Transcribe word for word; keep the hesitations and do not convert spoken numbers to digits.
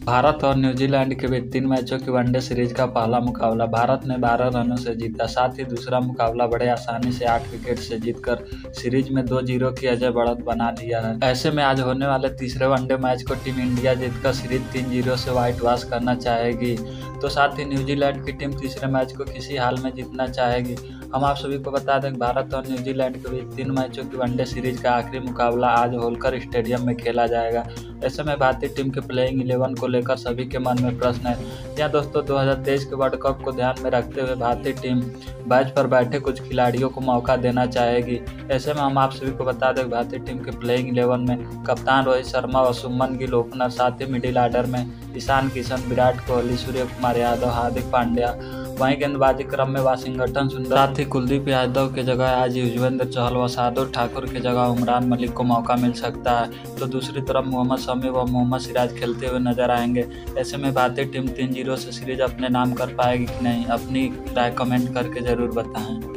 भारत और न्यूजीलैंड के बीच तीन मैचों की वनडे सीरीज का पहला मुकाबला भारत ने बारह रनों से जीता। साथ ही दूसरा मुकाबला बड़े आसानी से आठ विकेट से जीतकर सीरीज में दो जीरो की अजय बढ़त बना लिया है। ऐसे में आज होने वाले तीसरे वनडे मैच को टीम इंडिया जीतकर सीरीज तीन जीरो से व्हाइट वॉश करना चाहेगी। तो साथ ही न्यूजीलैंड की टीम तीसरे मैच को किसी हाल में जीतना चाहेगी। हम आप सभी को बता दें भारत और न्यूजीलैंड के बीच तीन मैचों की वनडे सीरीज का आखिरी मुकाबला आज होलकर स्टेडियम में खेला जाएगा। ऐसे में भारतीय टीम के प्लेइंग इलेवन को लेकर सभी के मन में प्रश्न है। यहाँ दोस्तों दो हज़ार तेईस के वर्ल्ड कप को ध्यान में रखते हुए भारतीय टीम बेंच पर बैठे कुछ खिलाड़ियों को मौका देना चाहेगी। ऐसे में हम आप सभी को बता दें भारतीय टीम के प्लेइंग इलेवन में कप्तान रोहित शर्मा और शुभमन गिल ओपनर, साथ ही मिडिल ऑर्डर में ईशान किशन, विराट कोहली, सूर्य कुमार यादव, हार्दिक पांड्या। वहीं गेंदबाजी क्रम में वाशिंगटन सुंदर, साथ ही कुलदीप यादव के जगह आज युजवेंद्र चहल व शार्दुल ठाकुर के जगह उमरान मलिक को मौका मिल सकता है। तो दूसरी तरफ मोहम्मद शमी व मोहम्मद सिराज खेलते हुए नजर आएंगे। ऐसे में भारतीय टीम तीन जीरो से सीरीज अपने नाम कर पाएगी कि नहीं, अपनी राय कमेंट करके जरूर बताएं।